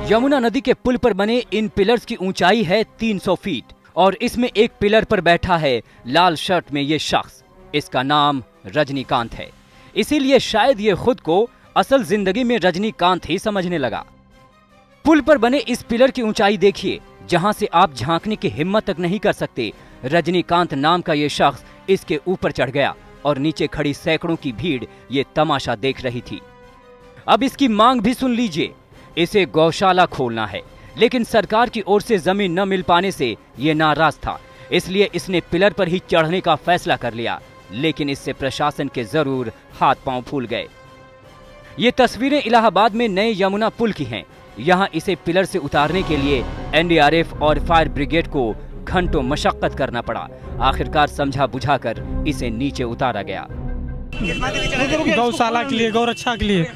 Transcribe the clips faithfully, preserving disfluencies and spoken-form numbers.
यमुना नदी के पुल पर बने इन पिलर्स की ऊंचाई है तीन सौ फीट और इसमें एक पिलर पर बैठा है लाल शर्ट में ये शख्स। इसका नाम रजनीकांत है, इसीलिए शायद ये खुद को असल जिंदगी में रजनीकांत ही समझने लगा। पुल पर बने इस पिलर की ऊंचाई देखिए, जहां से आप झांकने की हिम्मत तक नहीं कर सकते। रजनीकांत नाम का ये शख्स इसके ऊपर चढ़ गया और नीचे खड़ी सैकड़ों की भीड़ ये तमाशा देख रही थी। अब इसकी मांग भी सुन लीजिए। इसे गौशाला खोलना है, लेकिन सरकार की ओर से जमीन न मिल पाने से ये नाराज था, इसलिए इसने पिलर पर ही चढ़ने का फैसला कर लिया। लेकिन इससे प्रशासन के जरूर हाथ पांव फूल गए। ये तस्वीरें इलाहाबाद में नए यमुना पुल की हैं। यहाँ इसे पिलर से उतारने के लिए एन डी आर एफ और फायर ब्रिगेड को घंटों मशक्कत करना पड़ा। आखिरकार समझा बुझाकर इसे नीचे उतारा गया। गौशाला के लिए, गौरक्षा के लिए,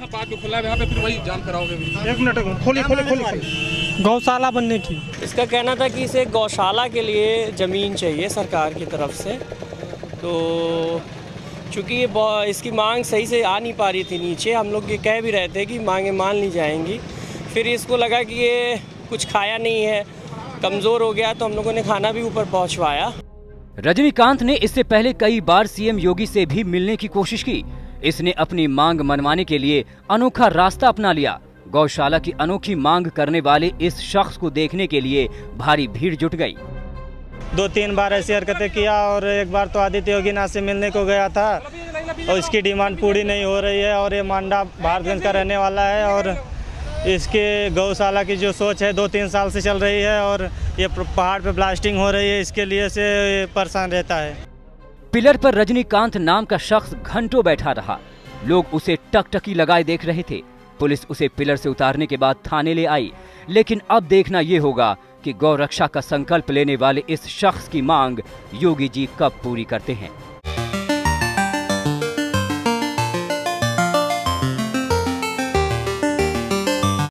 एक मिनट खोलिए खोलिए खोलिए गौशाला बनने की। इसका कहना था कि इसे गौशाला के लिए ज़मीन चाहिए सरकार की तरफ से, तो चूँकि ये इसकी मांग सही से आ नहीं पा रही थी नीचे, हम लोग ये कह भी रहे थे कि मांगे मान ली जाएंगी। फिर इसको लगा कि ये कुछ खाया नहीं है, कमज़ोर हो गया, तो हम लोगों ने खाना भी ऊपर पहुँचवाया। रजनीकांत ने इससे पहले कई बार सी एम योगी से भी मिलने की कोशिश की। इसने अपनी मांग मनवाने के लिए अनोखा रास्ता अपना लिया। गौशाला की अनोखी मांग करने वाले इस शख्स को देखने के लिए भारी भीड़ जुट गई। दो तीन बार ऐसी हरकतें किया और एक बार तो आदित्य योगीनाथ से मिलने को गया था और इसकी डिमांड पूरी नहीं हो रही है। और ये मांडा भारतगंज का रहने वाला है और इसके गौशाला की जो सोच है दो तीन साल से चल रही है और ये पहाड़ पे ब्लास्टिंग हो रही है, इसके लिए से परेशान रहता है। पिलर पर रजनीकांत नाम का शख्स घंटों बैठा रहा। लोग उसे टकटकी लगाए देख रहे थे। पुलिस उसे पिलर से उतारने के बाद थाने ले आई। लेकिन अब देखना ये होगा कि गौ रक्षा का संकल्प लेने वाले इस शख्स की मांग योगी जी कब पूरी करते हैं।